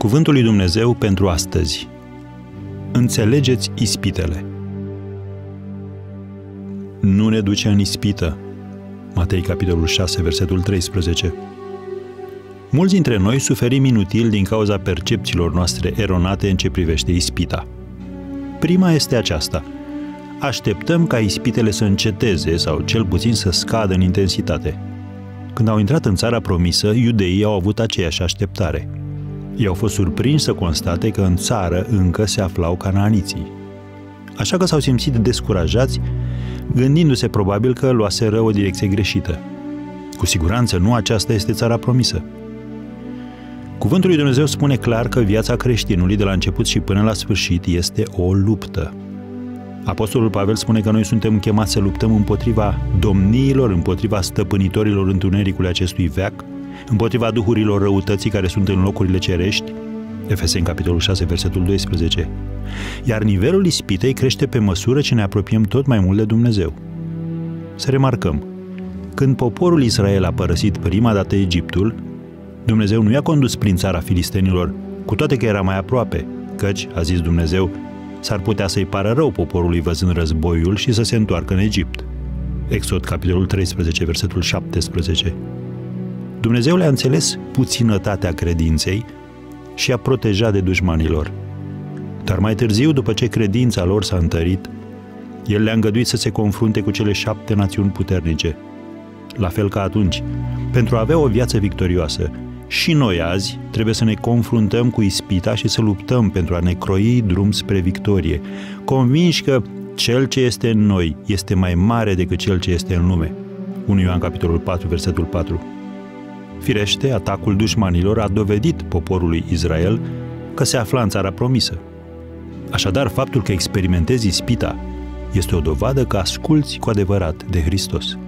Cuvântul lui Dumnezeu pentru astăzi. Înțelegeți ispitele. Nu ne duce în ispită. Matei, capitolul 6, versetul 13. Mulți dintre noi suferim inutil din cauza percepțiilor noastre eronate în ce privește ispita. Prima este aceasta. Așteptăm ca ispitele să înceteze sau cel puțin să scadă în intensitate. Când au intrat în țara promisă, iudeii au avut aceeași așteptare. Ei au fost surprinși să constate că în țară încă se aflau canaaniții. Așa că s-au simțit descurajați, gândindu-se probabil că luaseră o direcție greșită. Cu siguranță nu aceasta este țara promisă. Cuvântul lui Dumnezeu spune clar că viața creștinului de la început și până la sfârșit este o luptă. Apostolul Pavel spune că noi suntem chemați să luptăm împotriva domniilor, împotriva stăpânitorilor întunericului acestui veac, împotriva duhurilor răutății care sunt în locurile cerești, Efeseni, capitolul 6, versetul 12. Iar nivelul ispitei crește pe măsură ce ne apropiem tot mai mult de Dumnezeu. Să remarcăm, când poporul Israel a părăsit prima dată Egiptul, Dumnezeu nu i-a condus prin țara filistenilor, cu toate că era mai aproape, căci, a zis Dumnezeu, s-ar putea să-i pară rău poporului văzând războiul și să se întoarcă în Egipt. Exod, capitolul 13, versetul 17. Dumnezeu le-a înțeles puținătatea credinței și a protejat de dușmanilor. Dar mai târziu, după ce credința lor s-a întărit, El le-a îngăduit să se confrunte cu cele 7 națiuni puternice. La fel ca atunci, pentru a avea o viață victorioasă, și noi azi trebuie să ne confruntăm cu ispita și să luptăm pentru a ne croi drum spre victorie, convinși că Cel ce este în noi este mai mare decât Cel ce este în lume. 1 Ioan, capitolul 4, versetul 4. Firește, atacul dușmanilor a dovedit poporului Israel că se afla în țara promisă. Așadar, faptul că experimentezi ispita este o dovadă că asculți cu adevărat de Hristos.